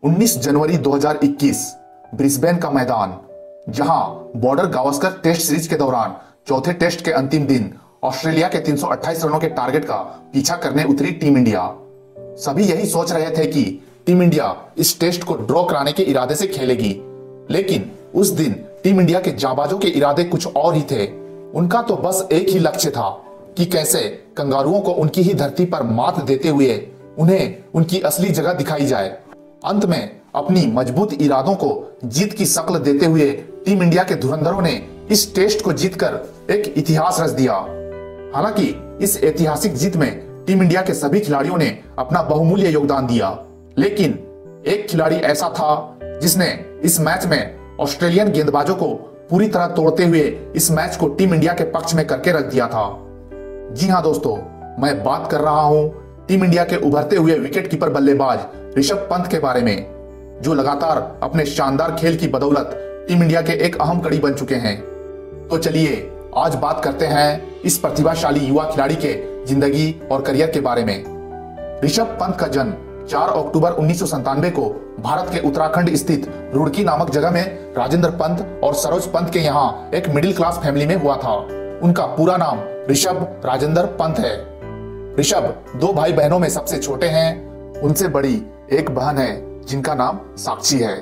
19 जनवरी 2021 Brisbane का मैदान, जहां बॉर्डर गावस्कर टेस्ट सीरीज के दौरान चौथे टेस्ट के अंतिम दिन ऑस्ट्रेलिया के 328 रनों के टारगेट का पीछा करने उतरी टीम इंडिया। सभी यही सोच रहे थे कि टीम इंडिया इस टेस्ट को ड्रॉ कराने के इरादे से खेलेगी, लेकिन उस दिन टीम इंडिया के जाबाजों के इरादे कुछ और ही थे। उनका तो बस एक ही लक्ष्य था कि कैसे कंगारुओं को उनकी ही धरती पर मात देते हुए उन्हें उनकी असली जगह दिखाई जाए। अंत में अपनी मजबूत इरादों को जीत की शक्ल देते हुए टीम इंडिया के धुरंधरों ने इस टेस्ट को जीतकर एक इतिहास रच दिया। हालांकि इस ऐतिहासिक जीत में टीम इंडिया के सभी खिलाड़ियों ने अपना बहुमूल्य योगदान दिया, लेकिन एक खिलाड़ी ऐसा था जिसने इस मैच में ऑस्ट्रेलियन गेंदबाजों को पूरी तरह तोड़ते हुए इस मैच को टीम इंडिया के पक्ष में करके रख दिया था। जी हां दोस्तों, मैं बात कर रहा हूं टीम इंडिया के उभरते हुए विकेटकीपर बल्लेबाज ऋषभ पंत के बारे में, जो लगातार अपने शानदार खेल की बदौलत टीम इंडिया के एक अहम कड़ी बन चुके हैं। तो चलिए आज बात करते हैं इस प्रतिभाशाली युवा खिलाड़ी के जिंदगी और करियर के बारे में। ऋषभ पंत का जन्म 4 अक्टूबर 1997 को भारत के उत्तराखंड स्थित रुड़की नामक जगह में राजेंद्र पंत और सरोज पंत के यहाँ एक मिडिल क्लास फैमिली में हुआ था। उनका पूरा नाम ऋषभ राजेंद्र पंत है। ऋषभ 2 भाई बहनों में सबसे छोटे हैं। उनसे बड़ी एक बहन है जिनका नाम साक्षी है।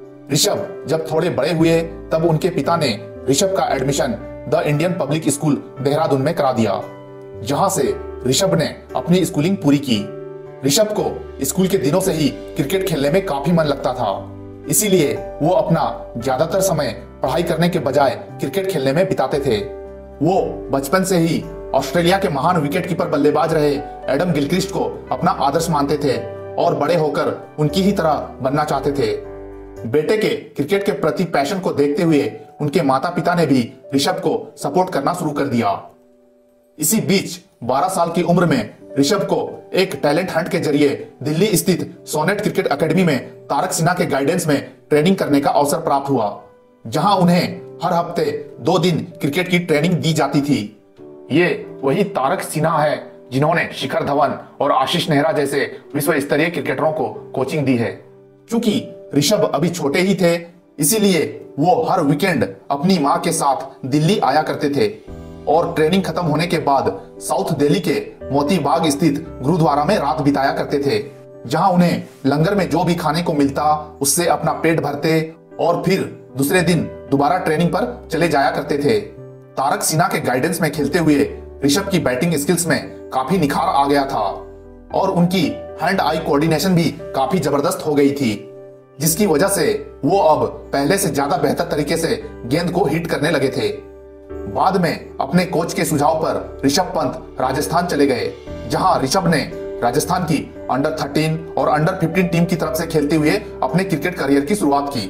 ऋषभ जब थोड़े बड़े हुए तब उनके पिता ने ऋषभ का admission the Indian public school Dehradun में करा दिया, जहां से ऋषभ ने अपनी स्कूलिंग पूरी की। ऋषभ को स्कूल के दिनों से ही क्रिकेट खेलने में काफी मन लगता था, इसीलिए वो अपना ज्यादातर समय पढ़ाई करने के बजाय क्रिकेट खेलने में बिताते थे। वो बचपन से ही ऑस्ट्रेलिया के महान विकेटकीपर बल्लेबाज रहे एडम गिलक्रिस्ट को अपना आदर्श मानते थे और बड़े होकर उनकी ही तरह बनना चाहते थे। बेटे के क्रिकेट के प्रति पैशन को देखते हुए उनके माता पिता ने भी ऋषभ को सपोर्ट करना शुरू कर दिया। इसी बीच 12 साल की उम्र में ऋषभ को एक टैलेंट हंट के जरिए दिल्ली स्थित सोनेट क्रिकेट एकेडमी में तारक सिन्हा के गाइडेंस में ट्रेनिंग करने का अवसर प्राप्त हुआ, जहां उन्हें हर हफ्ते 2 दिन क्रिकेट की ट्रेनिंग दी जाती थी। ये वही तारक सिन्हा है जिन्होंने शिखर धवन और आशीष नेहरा जैसे विश्व स्तरीय क्रिकेटरों को कोचिंग दी है। चूंकि ऋषभ अभी छोटे ही थे, इसीलिए वो हर वीकेंड अपनी मां के साथ दिल्ली आया करते थे और ट्रेनिंग खत्म होने के बाद साउथ दिल्ली के मोती बाग स्थित गुरुद्वारा में रात बिताया करते थे, जहां उन्हें लंगर में जो भी खाने को मिलता उससे अपना पेट भरते और फिर दूसरे दिन दोबारा ट्रेनिंग पर चले जाया करते थे। तारक सिन्हा के गाइडेंस में खेलते हुए ऋषभ की बैटिंग स्किल्स में काफी निखार आ गया था और उनकी हैंड आई कोऑर्डिनेशन भी काफी जबरदस्त हो गई थी, जिसकी वजह से वो अब पहले से ज्यादा बेहतर तरीके से गेंद को हिट करने लगे थे। बाद में अपने कोच के सुझाव पर ऋषभ पंत राजस्थान चले गए, जहां ऋषभ ने राजस्थान की अंडर 13 और अंडर 15 टीम की तरफ से खेलते हुए अपने क्रिकेट करियर की शुरुआत की।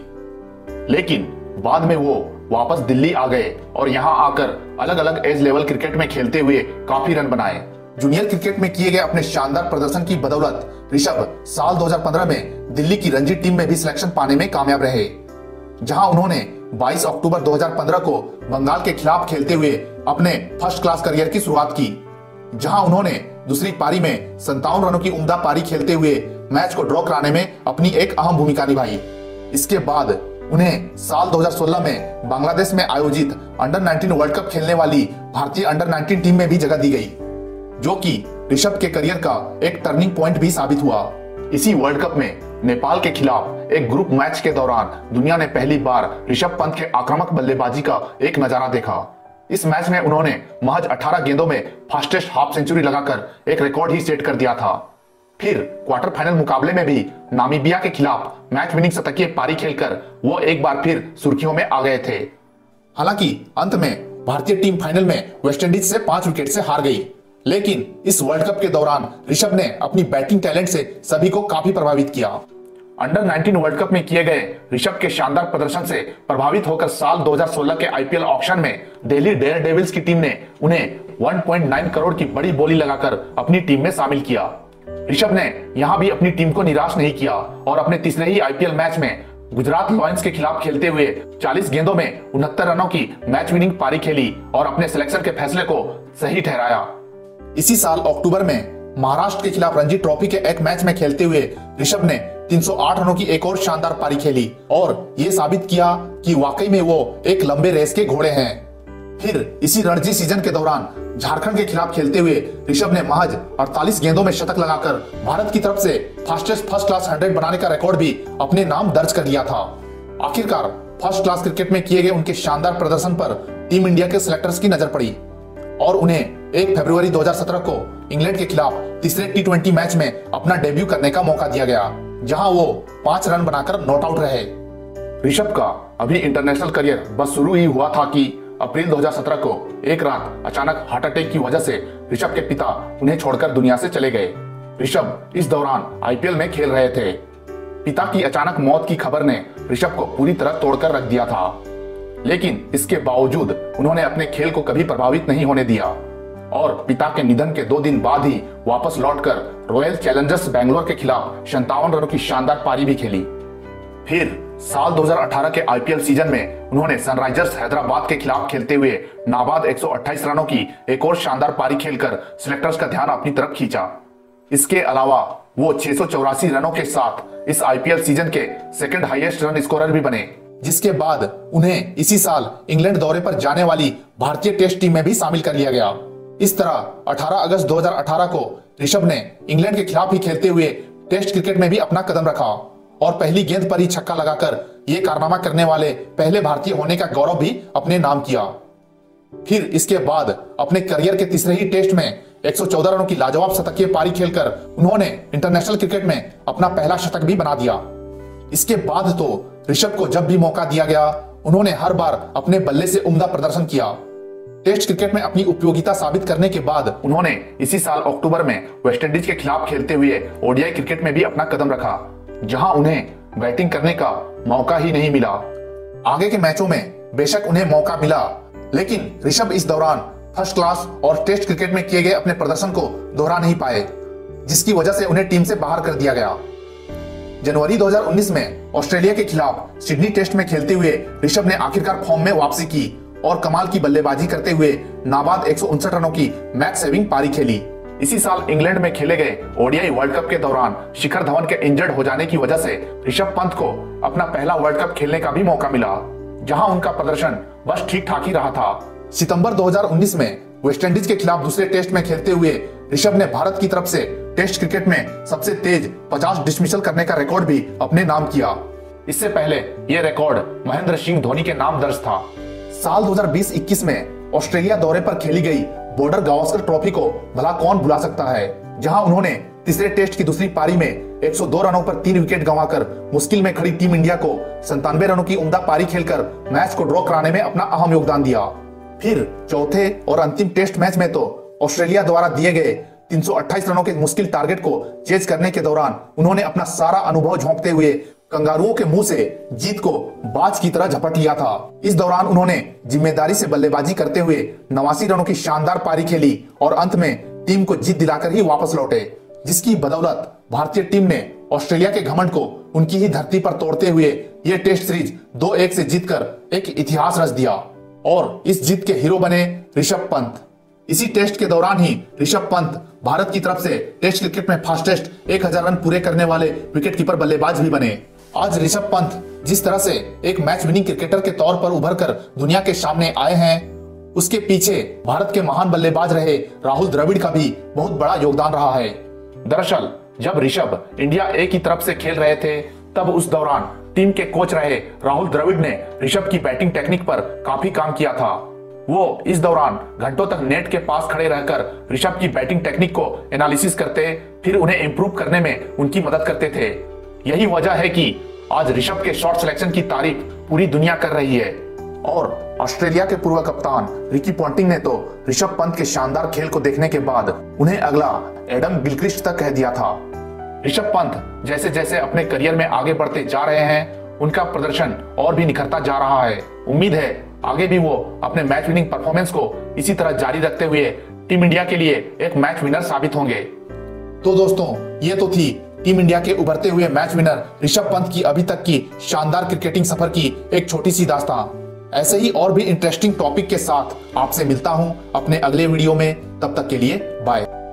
लेकिन बाद में वो वापस दिल्ली आ गए और यहां आकर अलग अलग एज लेवल क्रिकेट में खेलते हुए काफी रन बनाए। जूनियर क्रिकेट में किए गए अपने शानदार प्रदर्शन की बदौलत ऋषभ साल 2015 में दिल्ली की रणजी टीम में भी सिलेक्शन पाने में कामयाब रहे, जहां उन्होंने 22 अक्टूबर 2015 को बंगाल के खिलाफ खेलते हुए अपने फर्स्ट क्लास करियर की शुरुआत की, जहां उन्होंने दूसरी पारी में 57 रनों की उम्दा पारी खेलते हुए मैच को ड्रॉ कराने में अपनी एक अहम भूमिका निभाई। इसके बाद उन्हें साल 2016 में बांग्लादेश में आयोजित अंडर 19 वर्ल्ड कप खेलने वाली भारतीय अंडर 19 टीम में भी जगह दी गई, जो कि ऋषभ के करियर का एक टर्निंग पॉइंट भी साबित हुआ। इसी वर्ल्ड कप में नेपाल के खिलाफ एक ग्रुप मैच के दौरान दुनिया ने पहली बार ऋषभ पंत के आक्रामक बल्लेबाजी का एक नजारा देखा। इस मैच में उन्होंने महज 18 गेंदों में फास्टेस्ट हाफ सेंचुरी लगाकर एक रिकॉर्ड ही सेट कर दिया था। फिर क्वार्टर फाइनल मुकाबले में भी नामीबिया के खिलाफ मैच विनिंग शतकीय पारी खेलकर वो एक बार फिर सुर्खियों में आ गए थे। हालांकि अंत में भारतीय टीम फाइनल में वेस्टइंडीज से 5 विकेट से हार गई, लेकिन इस वर्ल्ड कप के दौरान ऋषभ ने अपनी बैटिंग टैलेंट से सभी को काफी प्रभावित किया। अंडर 19 वर्ल्ड कप में किए गए ऋषभ के शानदार प्रदर्शन से प्रभावित होकर साल 2016 के आईपीएल ऑक्शन में दिल्ली डेयरडेविल्स की टीम ने उन्हें 1.9 करोड़ की बड़ी बोली लगाकर अपनी टीम में शामिल किया। ऋषभ ने यहां भी अपनी टीम को निराश नहीं किया और अपने तीसरे ही आईपीएल मैच में गुजरात लॉयंस के खिलाफ खेलते हुए 40 गेंदों में 69 रनों की मैच विनिंग पारी खेली और अपने सिलेक्शन के फैसले को सही ठहराया। इसी साल अक्टूबर में महाराष्ट्र के खिलाफ रणजी ट्रॉफी के एक मैच में खेलते हुए ऋषभ ने 308 रनों की एक और शानदार पारी खेली और ये साबित किया कि वाकई में वो एक लंबे रेस के घोड़े हैं। फिर इसी रणजी सीजन के दौरान झारखंड के खिलाफ खेलते हुए ऋषभ ने महज 48 गेंदों में शतक लगाकर भारत की तरफ से फास्टेस्ट फर्स्ट क्लास 100 बनाने का रिकॉर्ड भी अपने नाम दर्ज कर लिया था। आखिरकार फर्स्ट क्लास क्रिकेट में किए गए उनके शानदार प्रदर्शन पर टीम इंडिया के सिलेक्टर्स की नजर पड़ी और उन्हें 1 फरवरी 2017 को इंग्लैंड के खिलाफ तीसरे T20 मैच में अपना डेब्यू करने का मौका दिया गया, जहां वो 5 रन बनाकर नॉट आउट रहे। ऋषभ का अभी इंटरनेशनल करियर बस शुरू ही हुआ था कि अप्रैल 2017 को एक रात अचानक हार्ट अटैक की वजह से ऋषभ के पिता उन्हें छोड़कर दुनिया से चले गए। ऋषभ इस दौरान IPL में खेल रहे थे। पिता की अचानक मौत की खबर ने ऋषभ को पूरी तरह तोड़कर रख दिया था, लेकिन इसके बावजूद उन्होंने अपने खेल को कभी प्रभावित नहीं होने दिया और पिता के निधन के 2 दिन बाद ही वापस लौटकर रॉयल चैलेंजर्स बैंगलोर के खिलाफ 57 रनों की शानदार पारी भी खेली। फिर साल 2018 के IPL सीजन में उन्होंने सनराइजर्स हैदराबाद के खिलाफ खेलते हुए नाबाद 128 रनों की एक और शानदार पारी खेलकर सिलेक्टर्स का ध्यान अपनी तरफ खींचा। इसके अलावा वो 684 रनों के साथ इस IPL सीजन के सेकंड हाईएस्ट रन स्कोरर भी बने, जिसके बाद उन्हें इसी साल इंग्लैंड दौरे पर जाने वाली भारतीय टेस्ट टीम में भी शामिल कर लिया गया। इस तरह 18 अगस्त 2018 को ऋषभ ने इंग्लैंड के खिलाफ ही खेलते हुए टेस्ट क्रिकेट में भी अपना कदम रखा और पहली गेंद पर ही छक्का लगाकर ये कारनामा करने वाले पहले भारतीय होने का गौरव भी अपने नाम किया। फिर इसके बाद अपने करियर के तीसरे ही टेस्ट में 114 रनों की लाजवाब शतकीय पारी खेलकर उन्होंने इंटरनेशनल क्रिकेट में अपना पहला शतक भी बना दिया। इसके बाद तो ऋषभ को जब भी मौका दिया गया उन्होंने हर बार अपने बल्ले से उम्दा प्रदर्शन किया। टेस्ट क्रिकेट में अपनी उपयोगिता साबित करने के बाद उन्होंने इसी साल अक्टूबर में वेस्टइंडीज के खिलाफ खेलते हुए ODI क्रिकेट में भी अपना कदम रखा, जहां उन्हें बैटिंग करने का मौका ही नहीं मिला। आगे के मैचों में बेशक उन्हें मौका मिला, लेकिन ऋषभ इस दौरान फर्स्ट क्लास और टेस्ट क्रिकेट में किए गए अपने प्रदर्शन को दोहरा नहीं पाए, जिसकी वजह से उन्हें टीम से बाहर कर दिया गया। जनवरी 2019 में ऑस्ट्रेलिया के खिलाफ सिडनी टेस्ट में खेलते हुए ऋषभ ने आखिरकार फॉर्म में वापसी की और कमाल की बल्लेबाजी करते हुए नाबाद 159 रनों की मैच सेविंग पारी खेली। इसी साल इंग्लैंड में खेले गए ODI वर्ल्ड कप के दौरान शिखर धवन के इंजर्ड हो जाने की वजह से ऋषभ पंत को अपना पहला वर्ल्ड कप खेलने का भी मौका मिला, जहां उनका प्रदर्शन बस ठीक ठाक ही रहा था। सितंबर 2019 में वेस्टइंडीज के खिलाफ दूसरे टेस्ट में खेलते हुए ऋषभ ने भारत की तरफ से टेस्ट क्रिकेट में सबसे तेज 50 डिसमिसल करने का रिकॉर्ड भी अपने नाम किया। इससे पहले यह रिकॉर्ड महेंद्र सिंह धोनी के नाम दर्ज था। साल 2020-21 में ऑस्ट्रेलिया दौरे पर खेली गई बॉर्डर गावस्कर ट्रॉफी को भला कौन भुला सकता है, जहां उन्होंने तीसरे टेस्ट की दूसरी पारी में 102 रनों पर 3 विकेट गंवाकर मुश्किल में खड़ी टीम इंडिया को 97 रनों की उम्दा पारी खेलकर मैच को ड्रॉ कराने में अपना अहम योगदान दिया। फिर चौथे और अंतिम टेस्ट मैच में तो ऑस्ट्रेलिया द्वारा दिए गए 328 रनों के मुश्किल टारगेट को चेज करने के दौरान उन्होंने अपना सारा अनुभव झोंकते हुए कंगारुओं के मुंह से जीत को बाज की तरह झपट लिया था। इस दौरान उन्होंने जिम्मेदारी से बल्लेबाजी करते हुए 89 रनों की शानदार पारी खेली और अंत में टीम को जीत दिलाकर ही वापस लौटे, जिसकी बदौलत भारतीय टीम ने ऑस्ट्रेलिया के घमंड को उनकी ही धरती पर तोड़ते हुए यह टेस्ट सीरीज 2-1 से जीतकर एक इतिहास रच दिया और इस जीत के हीरो बने ऋषभ पंत। इसी टेस्ट के दौरान ही ऋषभ पंत भारत की तरफ से टेस्ट क्रिकेट में फास्टेस्ट 1000 रन पूरे करने वाले विकेटकीपर बल्लेबाज भी बने। आज ऋषभ पंत जिस तरह से एक मैच विनिंग क्रिकेटर के तौर पर उभरकर दुनिया के सामने आए हैं, उसके पीछे भारत के महान बल्लेबाज रहे राहुल द्रविड़ का भी बहुत बड़ा योगदान रहा है। दरअसल जब ऋषभ इंडिया ए की तरफ से खेल रहे थे, तब उस दौरान टीम के कोच रहे राहुल द्रविड़ ने ऋषभ की बैटिंग टेक्निक पर काफी काम किया था। वो इस दौरान घंटों तक नेट के पास खड़े रहकर ऋषभ की बैटिंग टेक्निक को एनालिसिस करते, फिर उन्हें इंप्रूव करने में उनकी मदद करते थे। यही वजह है कि आज ऋषभ के शॉट सिलेक्शन की तारीफ पूरी दुनिया कर रही है और ऑस्ट्रेलिया के पूर्व कप्तान रिकी पॉन्टिंग ने तो ऋषभ पंत के शानदार खेल को देखने के बाद उन्हें अगला एडम गिलक्रिस्ट तक कह दिया था। ऋषभ पंत जैसे जैसे अपने करियर में आगे बढ़ते जा रहे हैं, उनका प्रदर्शन और भी निखरता जा रहा है। उम्मीद है आगे भी वो अपने मैच विनिंग परफॉर्मेंस को इसी तरह जारी रखते हुए टीम इंडिया के लिए एक मैच विनर साबित होंगे। तो दोस्तों, ये तो थी टीम इंडिया के उभरते हुए मैच विनर ऋषभ पंत की अभी तक की शानदार क्रिकेटिंग सफर की एक छोटी सी दास्तान। ऐसे ही और भी इंटरेस्टिंग टॉपिक के साथ आपसे मिलता हूं अपने अगले वीडियो में। तब तक के लिए बाय।